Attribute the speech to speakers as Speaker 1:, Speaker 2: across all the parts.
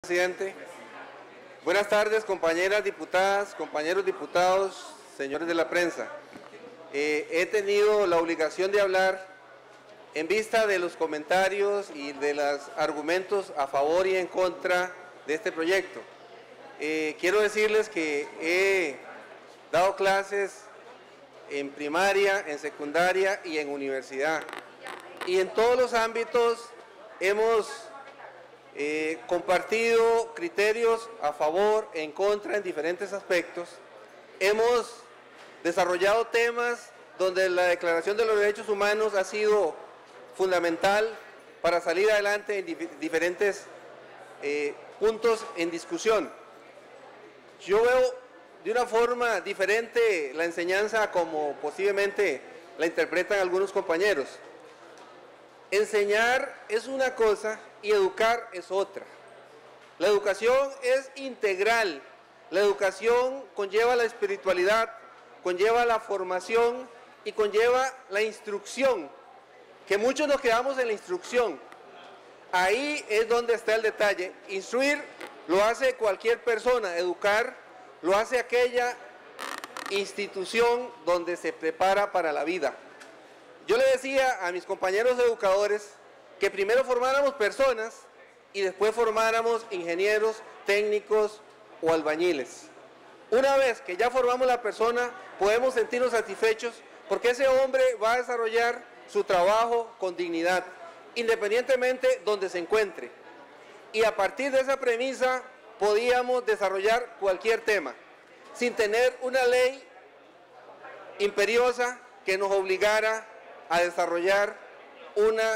Speaker 1: Presidente. Buenas tardes, compañeras diputadas, compañeros diputados, señores de la prensa. He tenido la obligación de hablar en vista de los comentarios y de los argumentos a favor y en contra de este proyecto. Quiero decirles que he dado clases en primaria, en secundaria y en universidad. Y en todos los ámbitos hemos compartido criterios a favor, en contra, en diferentes aspectos. Hemos desarrollado temas donde la Declaración de los Derechos Humanos ha sido fundamental para salir adelante en diferentes puntos en discusión. Yo veo de una forma diferente la enseñanza como posiblemente la interpretan algunos compañeros. Enseñar es una cosa y educar es otra. La educación es integral. La educación conlleva la espiritualidad, conlleva la formación y conlleva la instrucción, que muchos nos quedamos en la instrucción. Ahí es donde está el detalle. Instruir lo hace cualquier persona, educar lo hace aquella institución donde se prepara para la vida. Yo le decía a mis compañeros educadores que primero formáramos personas y después formáramos ingenieros, técnicos o albañiles. Una vez que ya formamos la persona, podemos sentirnos satisfechos porque ese hombre va a desarrollar su trabajo con dignidad, independientemente donde se encuentre. Y a partir de esa premisa podíamos desarrollar cualquier tema, sin tener una ley imperiosa que nos obligara a desarrollar una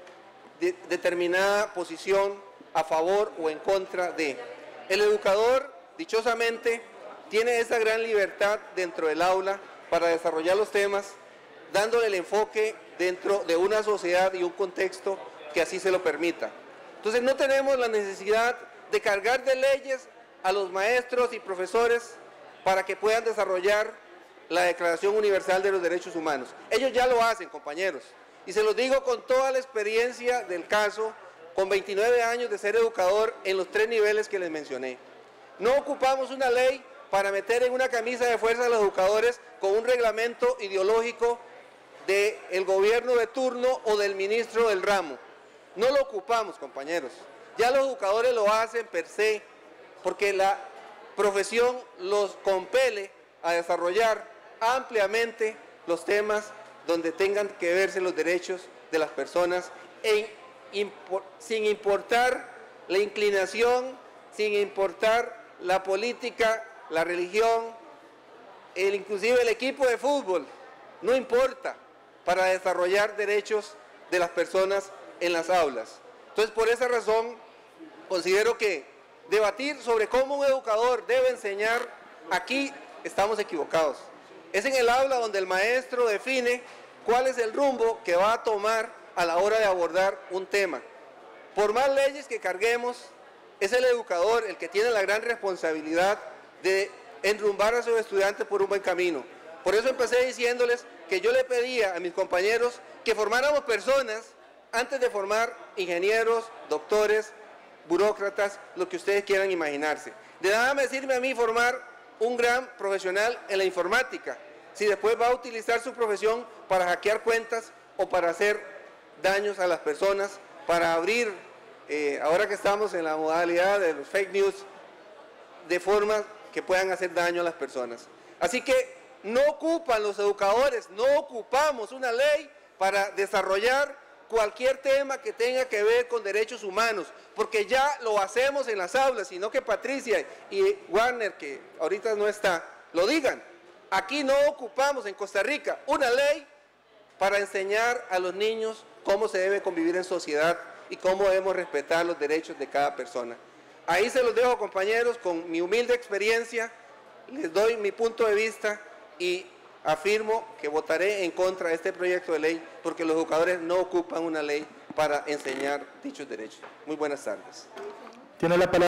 Speaker 1: determinada posición a favor o en contra de. El educador, dichosamente, tiene esa gran libertad dentro del aula para desarrollar los temas, dándole el enfoque dentro de una sociedad y un contexto que así se lo permita. Entonces no tenemos la necesidad de cargar de leyes a los maestros y profesores para que puedan desarrollar la Declaración Universal de los Derechos Humanos. Ellos ya lo hacen, compañeros, y se los digo con toda la experiencia del caso, con 29 años de ser educador en los 3 niveles que les mencioné. No ocupamos una ley para meter en una camisa de fuerza a los educadores con un reglamento ideológico del gobierno de turno o del ministro del ramo. No lo ocupamos, compañeros. Ya los educadores lo hacen per se, porque la profesión los compele a desarrollar ampliamente los temas donde tengan que verse los derechos de las personas sin importar la inclinación, sin importar la política, la religión, inclusive el equipo de fútbol, no importa, para desarrollar derechos de las personas en las aulas. Entonces, por esa razón, considero que debatir sobre cómo un educador debe enseñar, aquí estamos equivocados. Es en el aula donde el maestro define cuál es el rumbo que va a tomar a la hora de abordar un tema. Por más leyes que carguemos, es el educador el que tiene la gran responsabilidad de enrumbar a sus estudiantes por un buen camino. Por eso empecé diciéndoles que yo le pedía a mis compañeros que formáramos personas antes de formar ingenieros, doctores, burócratas, lo que ustedes quieran imaginarse. De nada me sirve a mí formar un gran profesional en la informática si después va a utilizar su profesión para hackear cuentas o para hacer daños a las personas, para abrir, ahora que estamos en la modalidad de los fake news, de formas que puedan hacer daño a las personas. Así que no ocupan los educadores, no ocupamos una ley para desarrollar cualquier tema que tenga que ver con derechos humanos, porque ya lo hacemos en las aulas, sino que Patricia y Warner, que ahorita no está, lo digan. Aquí no ocupamos en Costa Rica una ley para enseñar a los niños cómo se debe convivir en sociedad y cómo debemos respetar los derechos de cada persona. Ahí se los dejo, compañeros, con mi humilde experiencia, les doy mi punto de vista y afirmo que votaré en contra de este proyecto de ley porque los educadores no ocupan una ley para enseñar dichos derechos. Muy buenas tardes.
Speaker 2: Tiene la palabra.